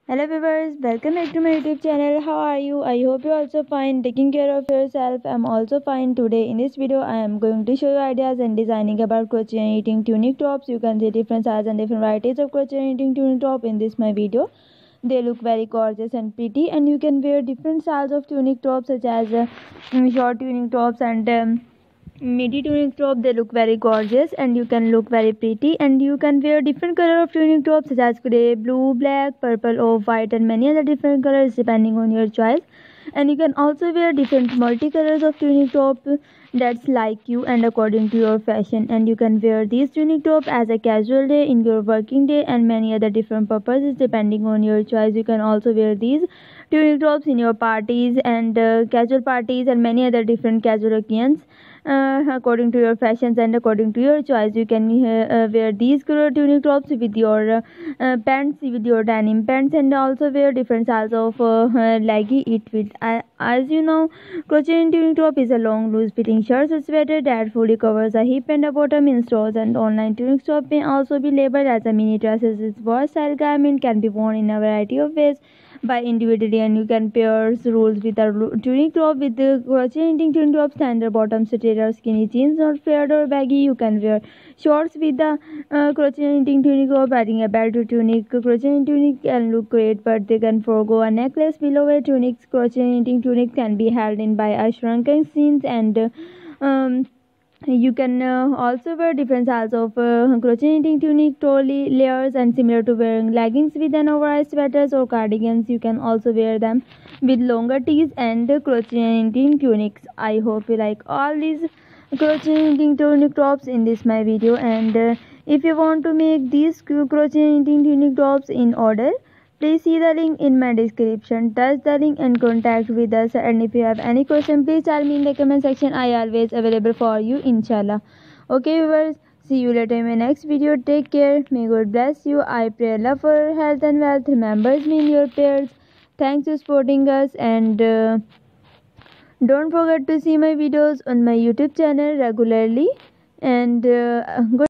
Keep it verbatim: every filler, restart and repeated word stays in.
Hello viewers, welcome back to my YouTube channel. How are you? I hope you're also fine, taking care of yourself. I'm also fine. Today in this video I am going to show you ideas and designing about crochet and knitting tunic tops. You can see different sizes and different varieties of crochet and knitting tunic top in this my video. They look very gorgeous and pretty, and you can wear different styles of tunic tops such as uh, short tunic tops and um, midi tunic top. They look very gorgeous and you can look very pretty, and you can wear different color of tunic tops such as gray, blue, black, purple or white and many other different colors depending on your choice. And you can also wear different multicolors of tunic top that's like you and according to your fashion. And you can wear these tunic top as a casual day, in your working day and many other different purposes depending on your choice. You can also wear these tunic tops in your parties and uh, casual parties and many other different casual occasions. Uh, according to your fashions and according to your choice, you can uh, uh, wear these color tunic tops with your uh, uh, pants, with your denim pants, and also wear different styles of uh, uh, leggy it with. Uh, as you know, crochet tunic top is a long loose fitting shirt or sweater that fully covers a hip and a bottom. In stores and online, tunic top may also be labeled as a mini dress. This versatile garment can be worn in a variety of ways by individually, and you can pair rules with a tunic top with the crochet knitting tunic top, standard bottom, straight or skinny jeans, not flared or baggy. You can wear shorts with the uh, crochet knitting tunic top, adding a belt to tunic. Crochet knitting tunic can look great, but they can forego a necklace below a tunic. Crochet knitting tunic can be held in by a shrunken jeans, and uh, um, you can uh, also wear different styles of uh, crochet knitting tunic, totally layers, and similar to wearing leggings with an oversized sweaters or cardigans. You can also wear them with longer tees and uh, crochet knitting tunics. I hope you like all these crochet knitting tunic tops in this my video. And uh, if you want to make these crochet knitting tunic tops in order, please see the link in my description. Touch the link and contact with us. And if you have any question, please tell me in the comment section. I always available for you, inshallah. Okay viewers, see you later in my next video. Take care. May God bless you. I pray Allah for health and wealth. Remembers me in your prayers. Thanks for supporting us, and uh, don't forget to see my videos on my YouTube channel regularly. And uh, good